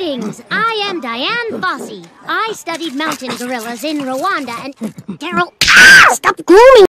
Greetings! I am Diane Fossey. I studied mountain gorillas in Rwanda and... Daryl, stop grooming!